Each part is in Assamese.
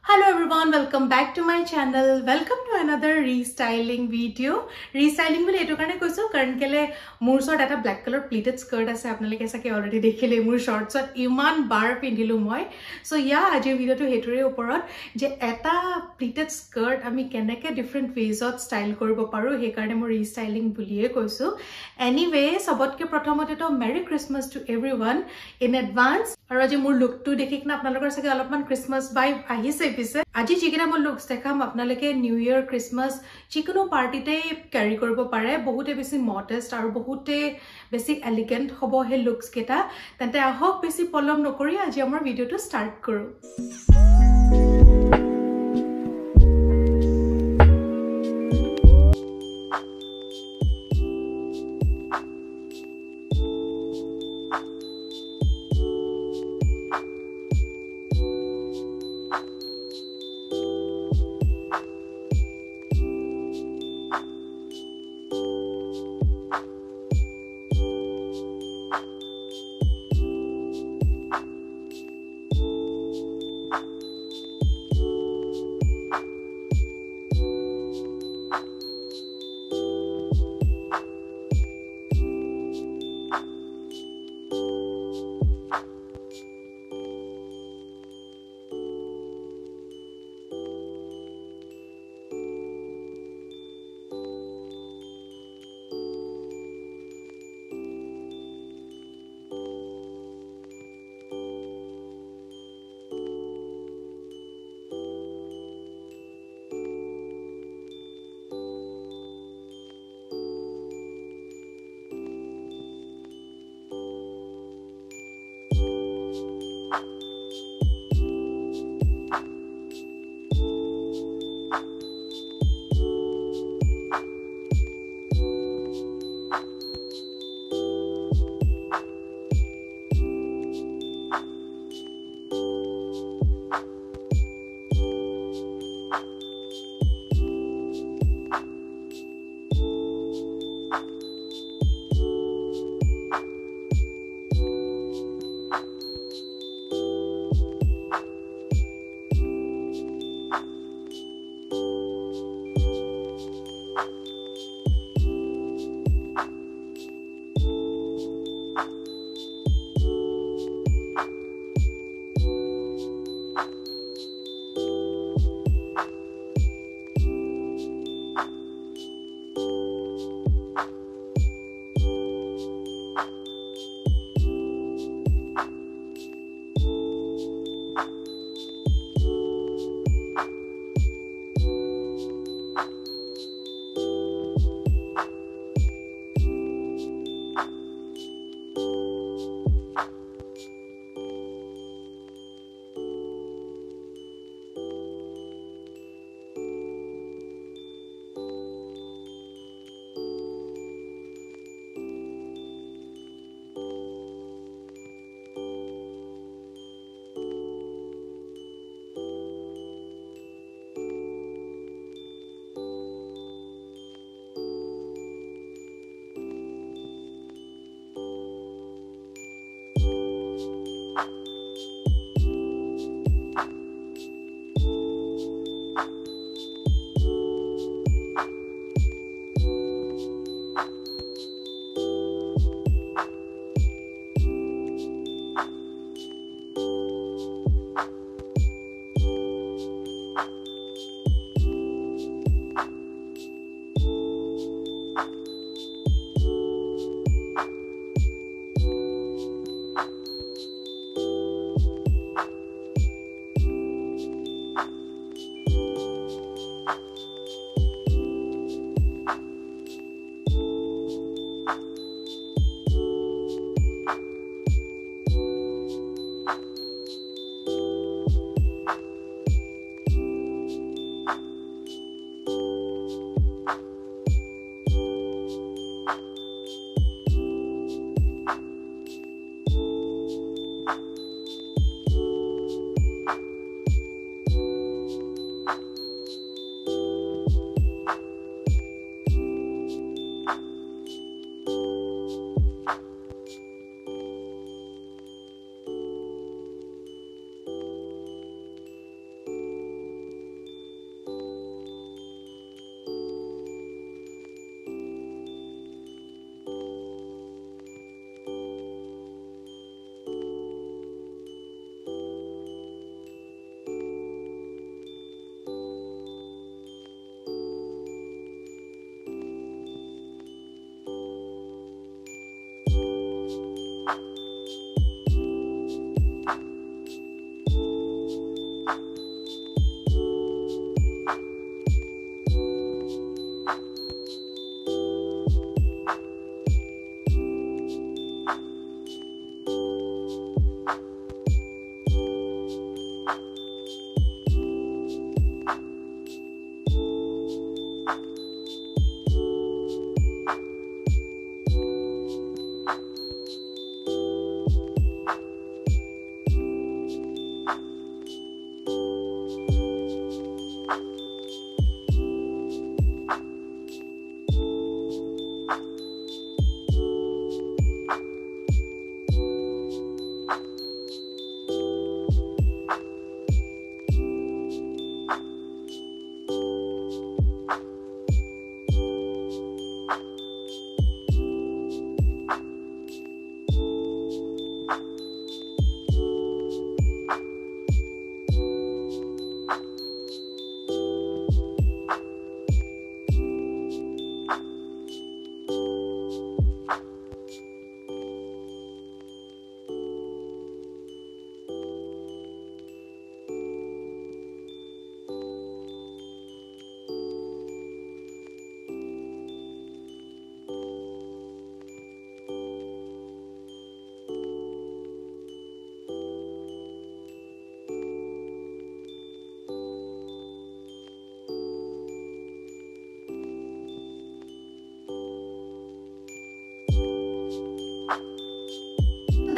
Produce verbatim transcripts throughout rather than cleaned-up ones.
Hello everyone, welcome back to my channel. Welcome to another restyling video. Restyling will eto karone koisu karon kele mur short eta black color pleated skirt ase apnalike sake already dekhile mur shorts ot iman bar pindilu moi. So yeah, aji video to hetore oporot je eta pleated skirt ami keneke different ways ot style koribo paru he karone mo restyling buliye koisu. Anyway, sabotke prothomote to Merry Christmas to everyone in advance. Aru aji mur look to dekhikna apnalokor sake alopman Christmas vibe ahise পিছে আজি জিকিনা মই লুকস দেখাম আপোনালোকে নিউ ইয়াৰ ক্রিসমাস যিকোনো পাৰ্টিতে ক্যাৰি কৰিব পাৰে বহুতে বেছি মডেষ্ট আৰু বহুতে বেছি এলিগেন্ট হ'ব হে লুকস কেটা তেন্তে আহক বেছি পলম নকৰি আজি আমাৰ ভিডিওটো স্টাৰ্ট কৰো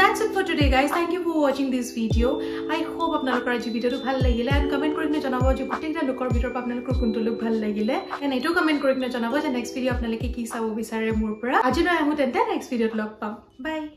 that's it for today guys. Thank you for watching this video. I hope আপোনালোকৰ আজি ভিডিওটো ভাল লাগিলে and comment কৰি কিনে জনাব যে গোটেইটা লোকৰ ভিতৰৰ পৰা আপোনালোকৰ কোনটো লোক ভাল লাগিলে and এটো comment কৰি কিনে জনাব যে next video আপোনালোকে কি চাব বিচাৰে মোৰ পৰা। আজি নয় আহো তেন্তে next ভিডিওত লগ পাম। Bye.